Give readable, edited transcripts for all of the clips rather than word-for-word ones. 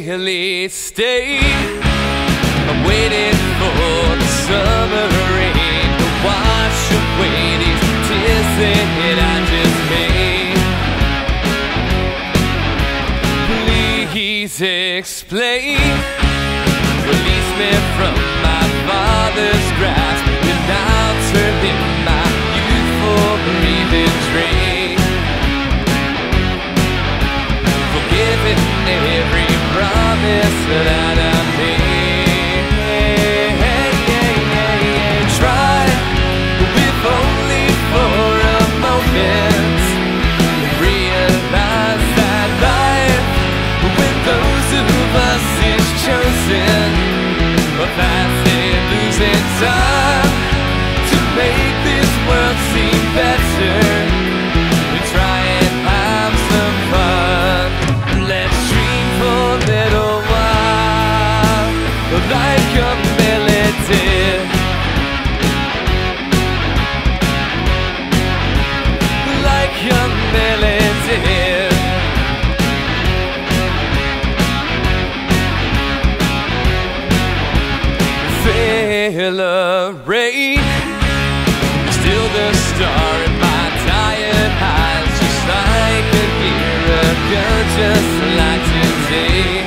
daily state. I'm waiting for the summer rain to wash away these tears that I just made. Please explain, release me from my father's grasp, and I'll turn in my youthful breathing train. Forgiving every promise that I made. Try, if only for a moment, realize that life, with those of us is chosen, but fast and losing time to make this world seem better. We try and have some fun. Let's dream for a little while, like a melody, like a melody. Celebrate, still the star in my tired eyes, just like a year ago, just like today.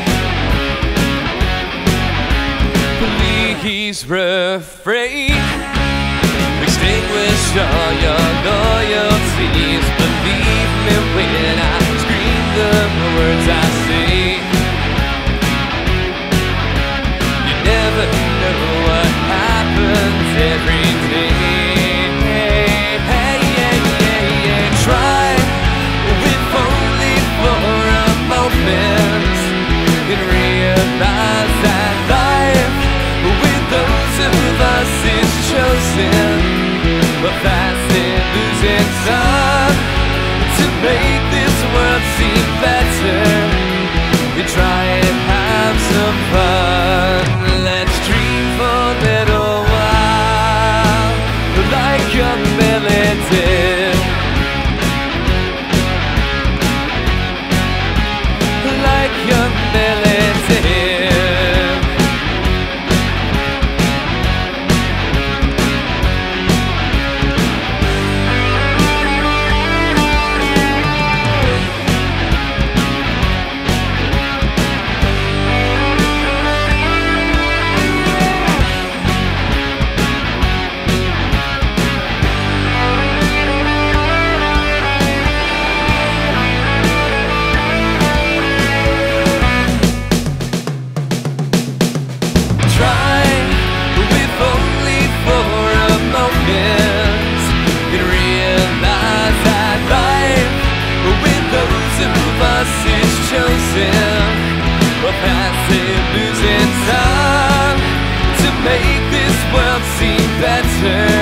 Please refrain, extinguish all your loyalties. Believe me when I scream the words I say. You never know what happens every day. Try, if only for a moment, and realize that life, with those of us is chosen, but fast and losing time to make this world seem better. We try and have some fun. Let's dream for a little while, like a melody, like a melody. But fast and losing time to make this world seem better.